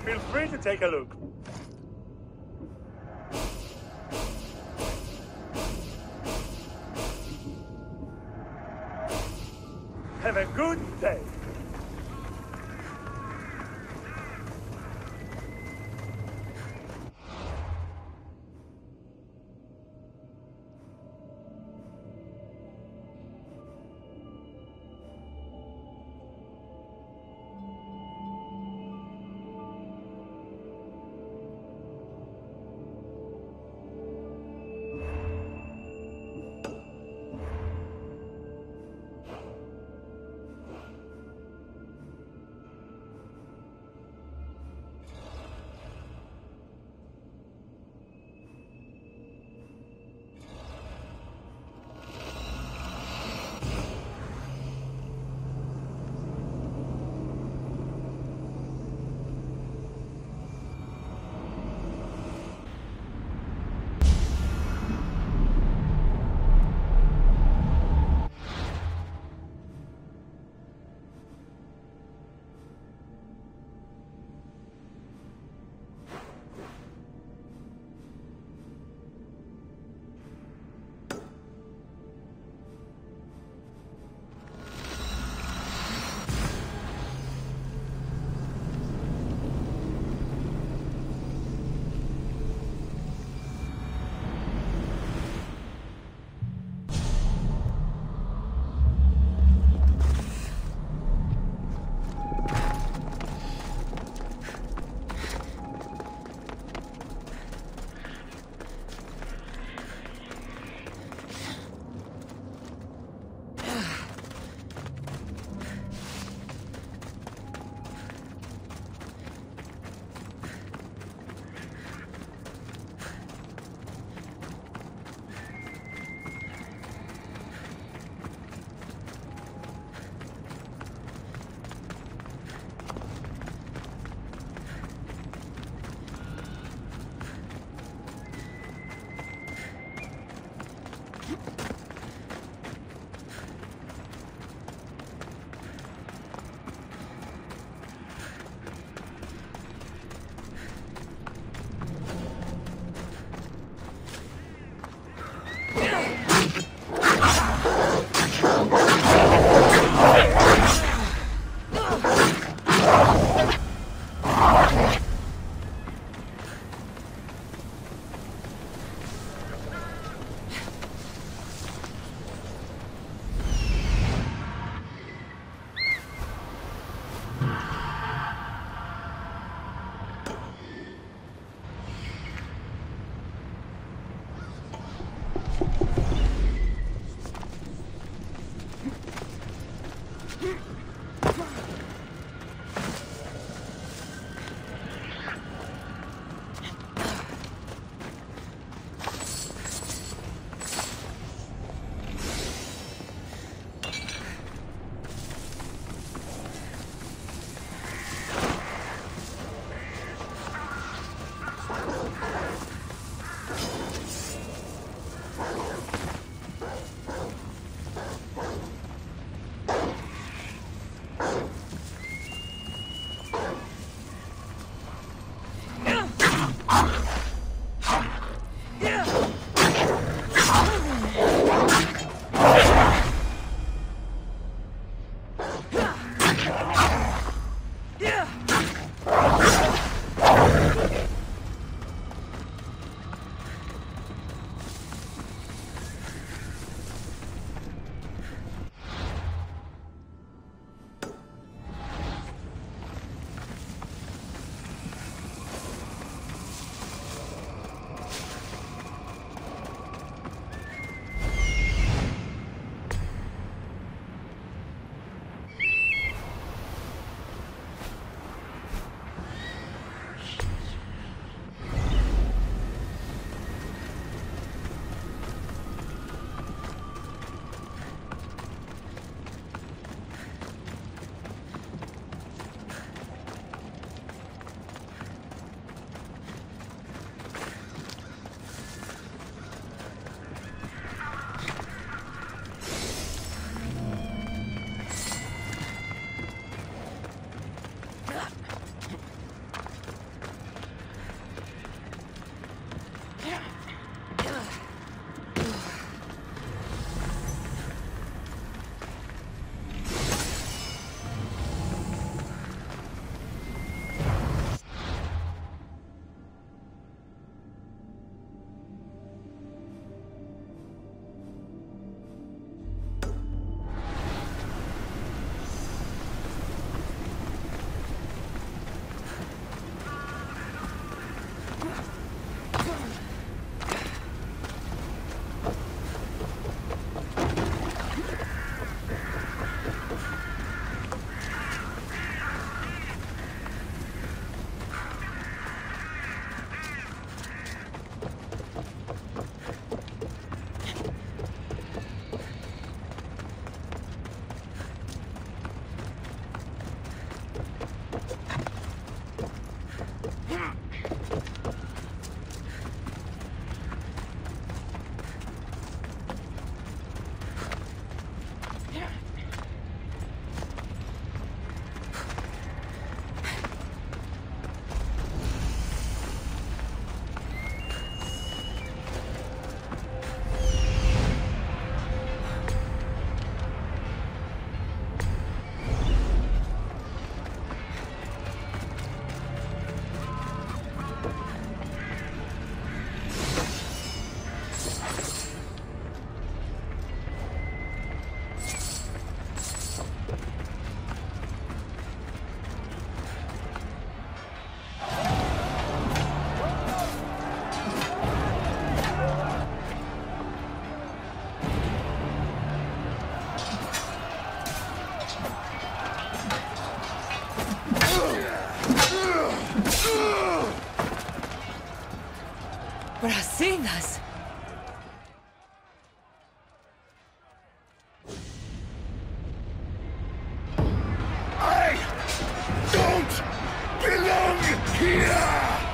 Feel free to take a look. Have a good day. Brasidas! I don't belong here!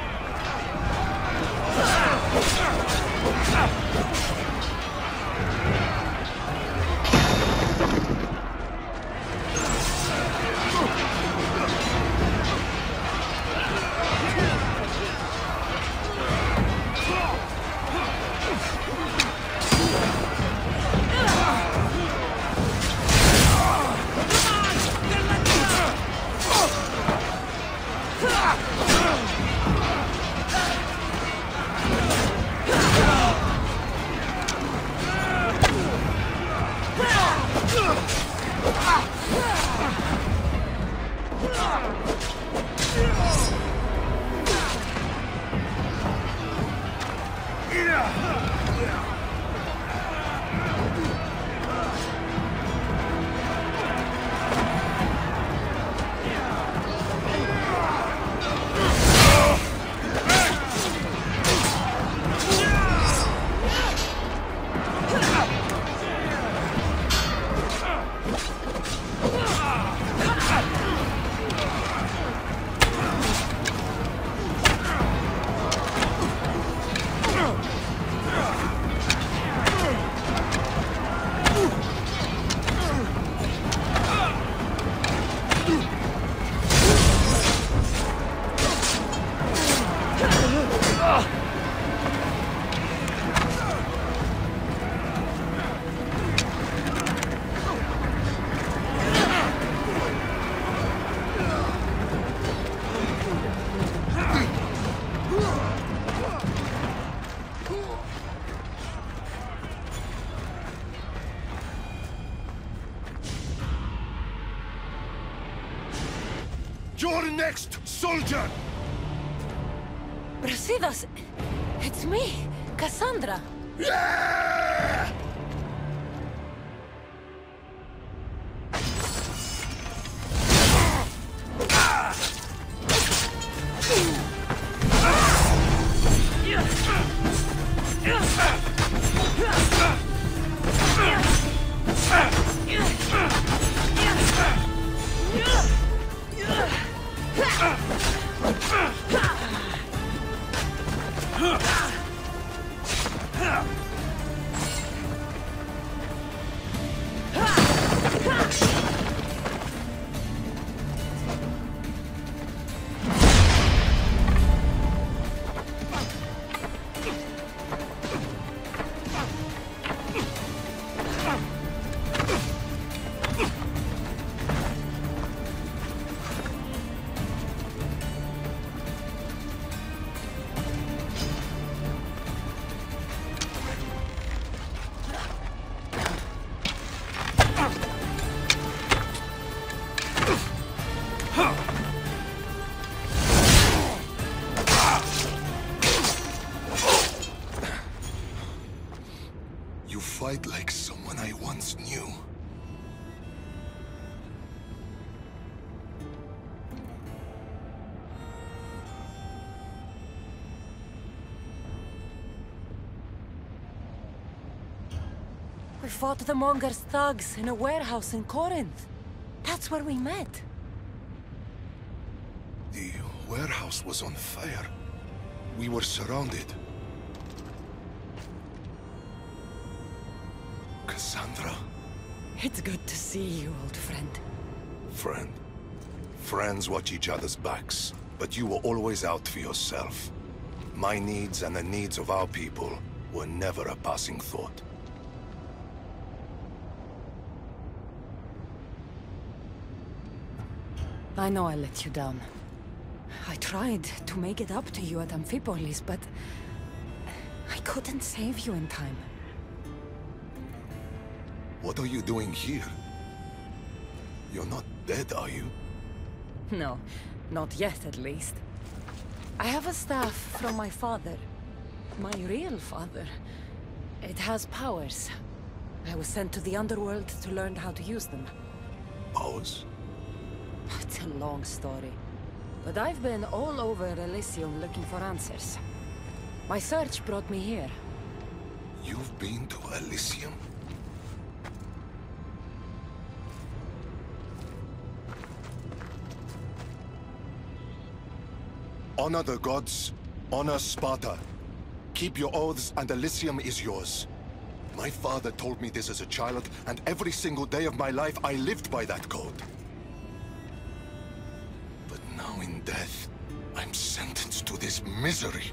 You're next, soldier! Brasidas! It's me, Cassandra! Yeah! You fight like someone I once knew. We fought the Monger's thugs in a warehouse in Corinth. That's where we met. The warehouse was on fire. We were surrounded. Cassandra? It's good to see you, old friend. Friend. Friends watch each other's backs, but you were always out for yourself. My needs and the needs of our people were never a passing thought. I know I let you down. I tried to make it up to you at Amphipolis, but I couldn't save you in time. What are you doing here? You're not dead, are you? No, not yet at least. I have a staff from my father. My real father. It has powers. I was sent to the underworld to learn how to use them. Powers? It's a long story. But I've been all over Elysium looking for answers. My search brought me here. You've been to Elysium? Honor the gods. Honor Sparta. Keep your oaths and Elysium is yours. My father told me this as a child, and every single day of my life I lived by that code. But now in death, I'm sentenced to this misery.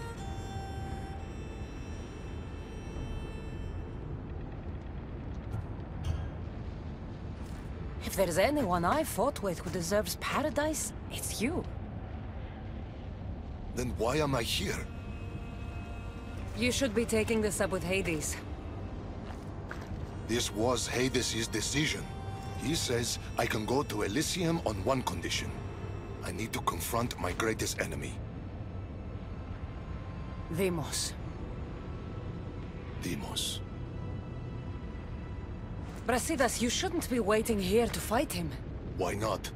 If there's anyone I fought with who deserves paradise, it's you. Then why am I here? You should be taking this up with Hades. This was Hades' decision. He says I can go to Elysium on one condition. I need to confront my greatest enemy. Deimos. Deimos. Brasidas, you shouldn't be waiting here to fight him. Why not?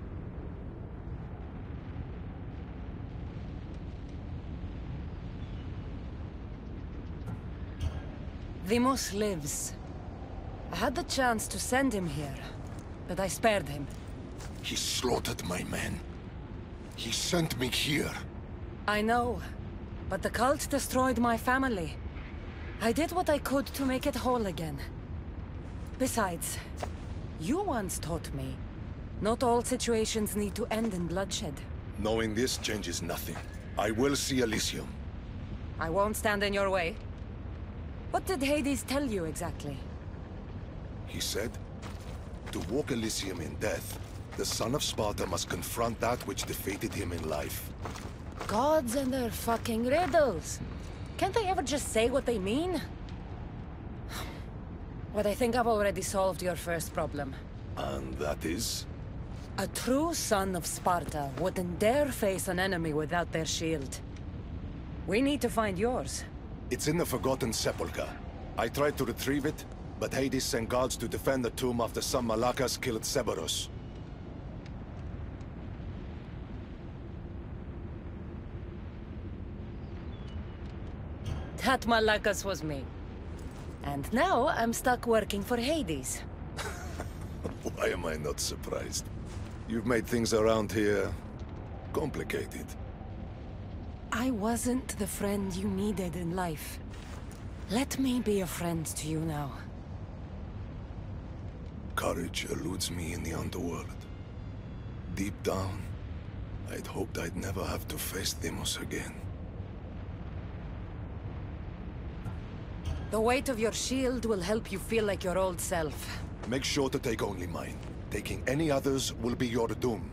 Deimos lives. I had the chance to send him here, but I spared him. He slaughtered my men. He sent me here. I know, but the cult destroyed my family. I did what I could to make it whole again. Besides, you once taught me, not all situations need to end in bloodshed. Knowing this changes nothing. I will see Elysium. I won't stand in your way. What did Hades tell you exactly? He said, to walk Elysium in death, the son of Sparta must confront that which defeated him in life. Gods and their fucking riddles. Can't they ever just say what they mean? But I think I've already solved your first problem. And that is? A true son of Sparta wouldn't dare face an enemy without their shield. We need to find yours. It's in the Forgotten Sepulchre. I tried to retrieve it, but Hades sent guards to defend the tomb after some Malakas killed Cerberus. That Malakas was me. And now I'm stuck working for Hades. Why am I not surprised? You've made things around here complicated. I wasn't the friend you needed in life. Let me be a friend to you now. Courage eludes me in the underworld. Deep down, I'd hoped I'd never have to face Deimos again. The weight of your shield will help you feel like your old self. Make sure to take only mine. Taking any others will be your doom.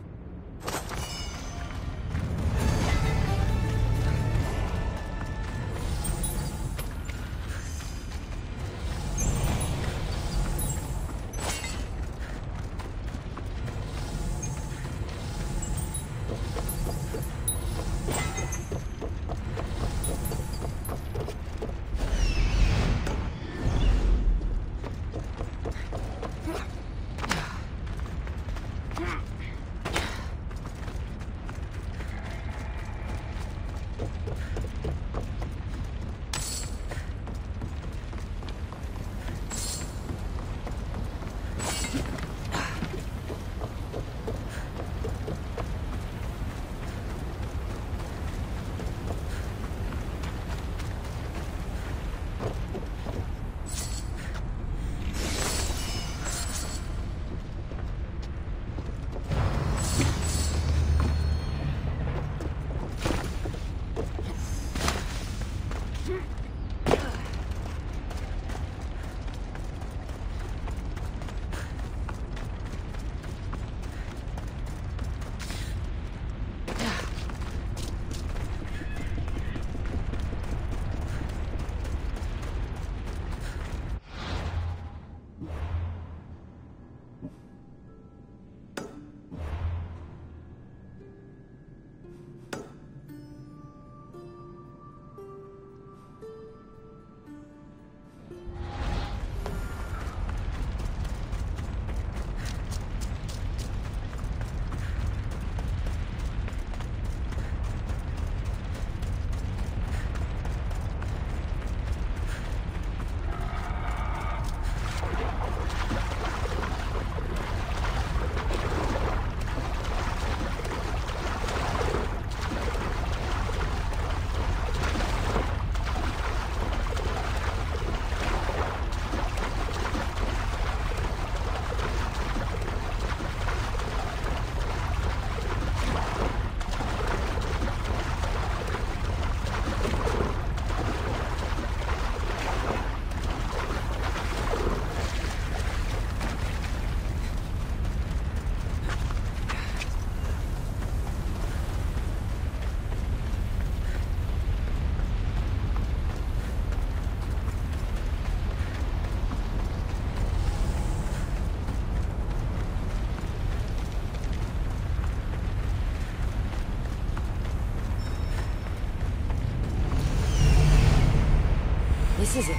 This is it.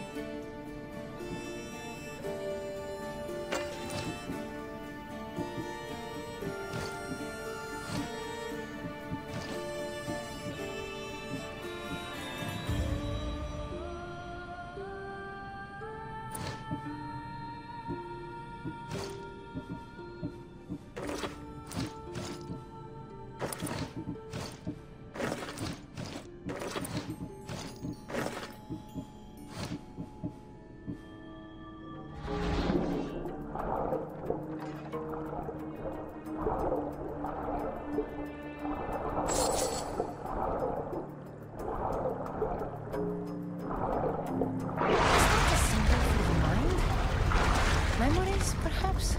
Memories, perhaps?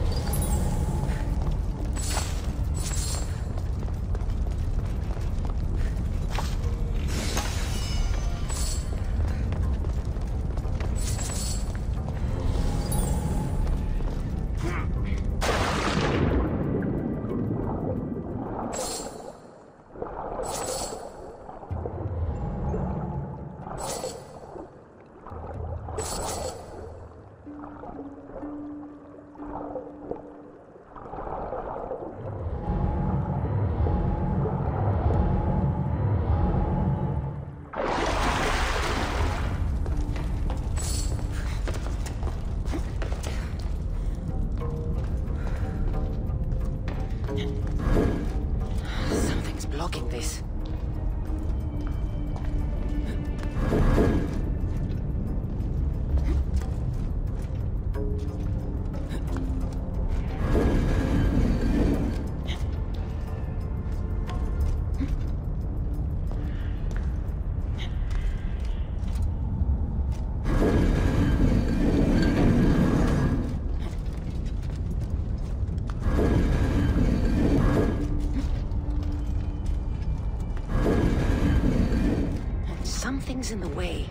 Something's blocking this. Something's in the way.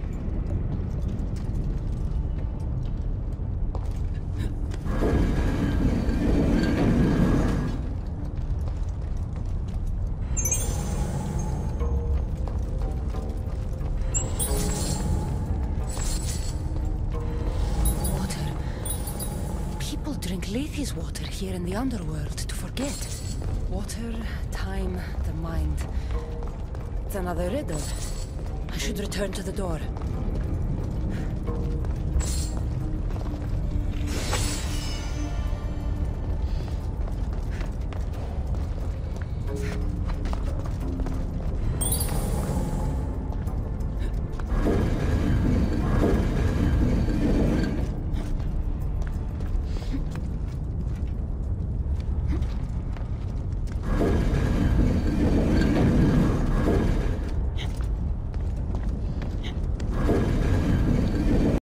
Water. People drink Lethe's water here in the underworld to forget. Water, time, the mind. It's another riddle. I should return to the door.